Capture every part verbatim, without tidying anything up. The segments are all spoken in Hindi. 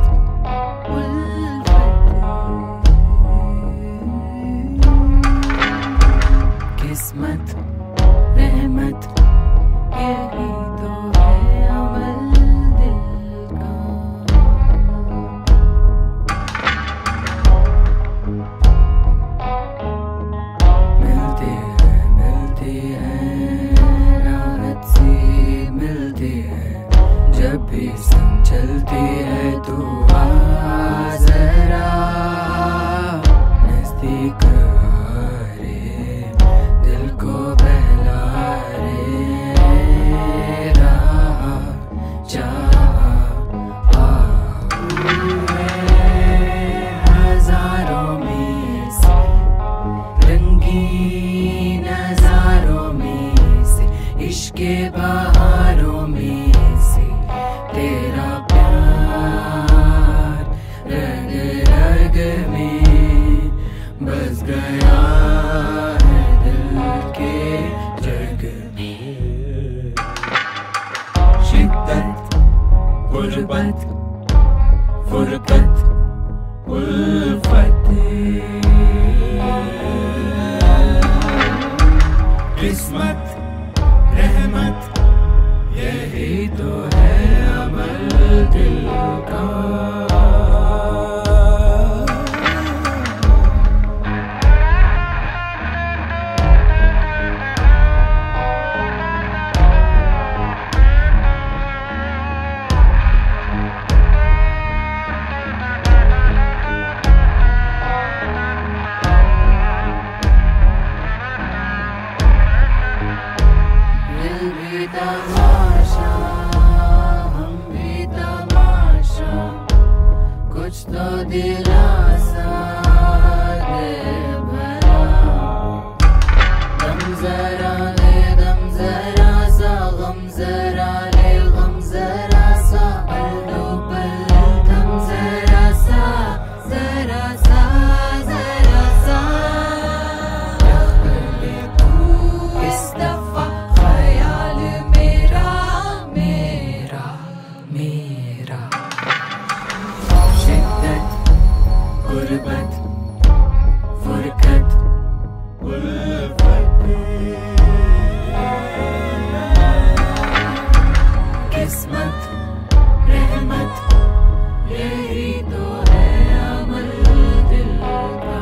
किस्मत रहमत यही तो है अमल दिल का। मिलती है मिलती है राहत सी मिलती है जब भी संग चलती है तू आ जरा नजदीक के बहारों में से तेरा प्यार रग रग में बस गया है दिल के जग में। शिद्दत गुर्बत फुरकत उल्फत किस्मत रहमत यही तो है अमल दिल का। तमाशा हम भी तमाशा कुछ तो दिलासा दे भला दम जरा ले दम जरा सा गम जरा ले गम जरा सा पल दो पल दम जरा सा जरा सा जरा सा इस दफा गुर्बत फुरकत उल्फत किस्मत रहमत यही तो है अमल दिल का।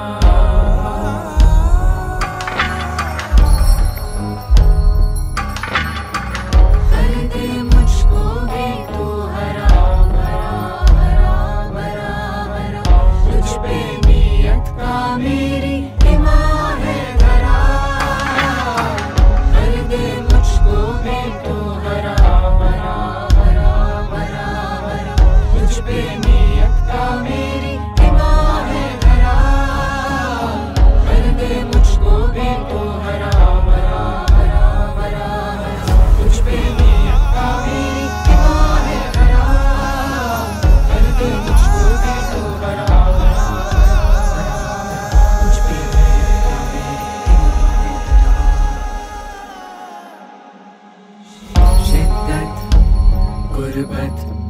कर दे मुझको भी तू हरा मेरी ईमान है धरा कर दे मुझको भी तो हरा भरा भरा भरा भरा तुझ पे नियत का मेरी ईमान है धरा कर दे मुझको भी तो हरा भरा भरा भरा तुझ पे नियत का मेरी ईमान है धरा कर दे मुझको भी तो हरा गुर्बत